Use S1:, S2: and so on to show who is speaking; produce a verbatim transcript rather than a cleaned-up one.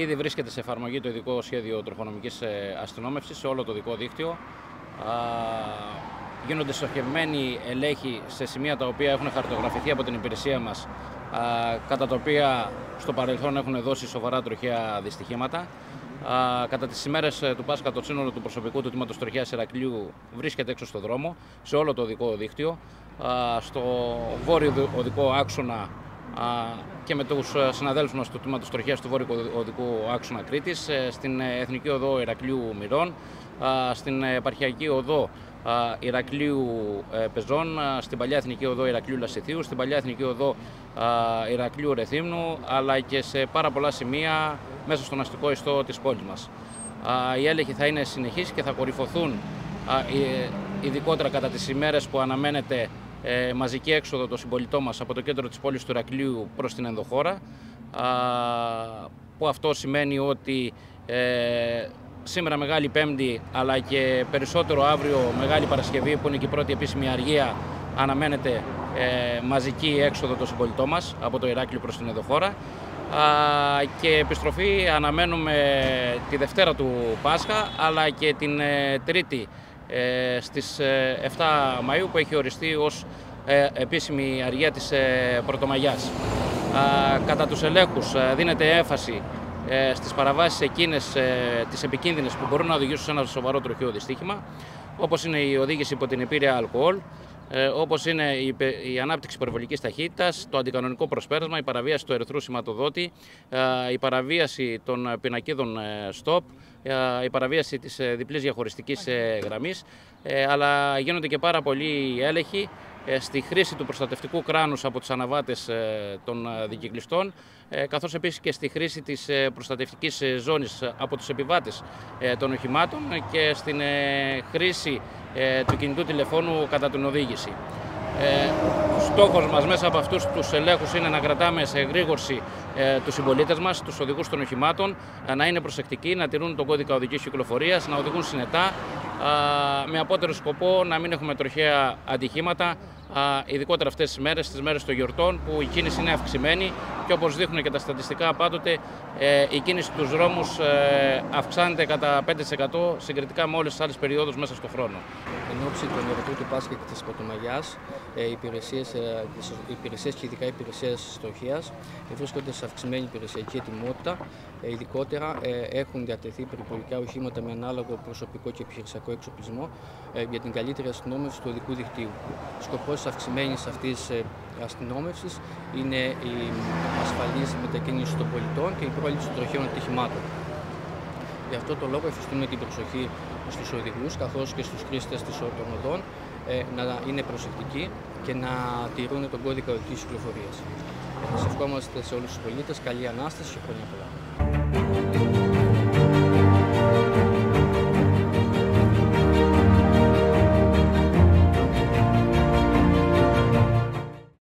S1: Ήδη βρίσκεται σε εφαρμογή το ειδικό σχέδιο τροχονομικής αστυνόμευσης σε όλο το οδικό δίκτυο. Γίνονται στοχευμένοι ελέγχοι σε σημεία τα οποία έχουν χαρτογραφηθεί από την υπηρεσία μας, κατά τα οποία στο παρελθόν έχουν δώσει σοβαρά τροχαία δυστυχήματα. Κατά τις ημέρες του Πάσχα το σύνολο του προσωπικού του τμήματος τροχαίας Ηρακλείου βρίσκεται έξω στο δρόμο, σε όλο το οδικό δίκτυο, στο βόρειο οδικό άξονα και με τους συναδέλφους μας του τμήματος τροχαίας του βόρειου οδικού άξονα Κρήτης, στην Εθνική Οδό Ηρακλείου Μυρών, στην επαρχιακή οδό Ηρακλείου Πεζών, στην παλιά Εθνική Οδό Ηρακλείου Λασιθίου, στην παλιά Εθνική Οδό Ηρακλείου Ρεθύμνου, αλλά και σε πάρα πολλά σημεία μέσα στον αστικό ιστό της πόλης μας. Οι έλεγχοι θα είναι συνεχείς και θα κορυφωθούν ειδικότερα κατά τις ημέρες που αναμένεται μαζική έξοδο των συμπολιτών μας από το κέντρο της πόλης του Ηρακλείου προς την ενδοχώρα, που αυτό σημαίνει ότι σήμερα Μεγάλη Πέμπτη, αλλά και περισσότερο αύριο Μεγάλη Παρασκευή, που είναι και η πρώτη επίσημη αργία, αναμένεται ε, μαζική έξοδο των συμπολιτών μας από το Ηράκλειο προς την ενδοχώρα. Και επιστροφή αναμένουμε τη Δευτέρα του Πάσχα, αλλά και την ε, Τρίτη ε, στις ε, εφτά Μαΐου, που έχει οριστεί ως ε, επίσημη αργία της ε, Πρωτομαγιάς. Κατά τους ελέγχους ε, δίνεται έμφαση στις παραβάσεις εκείνες τις επικίνδυνες που μπορούν να οδηγήσουν σε ένα σοβαρό τροχαίο δυστύχημα, όπως είναι η οδήγηση υπό την επίρρεια αλκοόλ, όπως είναι η ανάπτυξη υπερβολικής ταχύτητας, το αντικανονικό προσπέρασμα, η παραβίαση του ερυθρού σηματοδότη, η παραβίαση των πινακίδων stop, η παραβίαση της διπλής διαχωριστικής γραμμής, αλλά γίνονται και πάρα πολλοί έλεγχοι στη χρήση του προστατευτικού κράνους από τους αναβάτες των δικυκλιστών, καθώς επίσης και στη χρήση της προστατευτικής ζώνης από τους επιβάτες των οχημάτων και στην χρήση του κινητού τηλεφώνου κατά την οδήγηση. Στόχος μας μέσα από αυτούς τους ελέγχους είναι να κρατάμε σε εγρήγορση τους συμπολίτες μας, τους οδηγούς των οχημάτων, να είναι προσεκτικοί, να τηρούν τον κώδικα οδικής κυκλοφορίας, να οδηγούν συνετά, με απότερο σκοπό να μην έχουμε τροχαία ατυχήματα, ειδικότερα αυτές τις μέρες, τις μέρες των γιορτών, που η κίνηση είναι αυξημένη και όπως δείχνουν και τα στατιστικά πάντοτε, η κίνηση στους δρόμους αυξάνεται κατά πέντε τοις εκατό συγκριτικά με όλες τις άλλες περιόδους μέσα στον χρόνο.
S2: Εν ώψη των εορτών του Πάσχα και της Πρωτομαγιάς, οι υπηρεσίες, οι υπηρεσίες και ειδικά οι υπηρεσίες τροχαίας βρίσκονται σε αυξημένη υπηρεσιακή ετοιμότητα. Ειδικότερα έχουν διατεθεί περιπολικά οχήματα με ανάλογο προσωπικό και επιχειρησιακό εξοπλισμό για την καλύτερη αστυνόμευση του οδικού δικτύου. Σκοπός της αυξημένης αυτής αστυνόμευσης είναι η ασφαλής μετακίνηση των πολιτών και η πρόληψη των τροχαίων ατυχημάτων. Γι' αυτό το λόγο εφιστούμε την προσοχή στους οδηγούς καθώς και στους χρήστες των οδών να είναι προσεκτικοί και να τηρούν τον κώδικα οδικής κυκλοφορίας. Σας ευχόμαστε σε όλους τους πολίτες καλή Ανάσταση και χρόνια πολλά.